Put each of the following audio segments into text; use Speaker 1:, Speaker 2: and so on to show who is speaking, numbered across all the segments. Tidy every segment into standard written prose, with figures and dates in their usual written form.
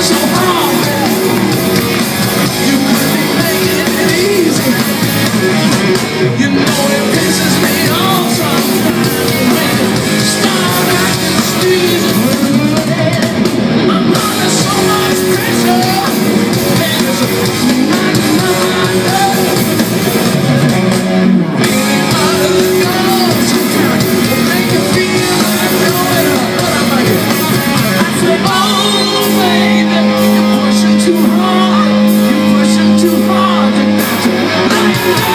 Speaker 1: so hard. You could be making it easy. You know it pisses me off sometimes when you start acting steezy. I'm under so much pressure. There's not enough love. Feeling out of the gun sometimes will make you feel like you're in a butter. I say, oh baby, you're pushing too hard. You're pushing too hard. You got to lighten up.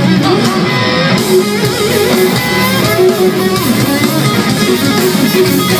Speaker 1: You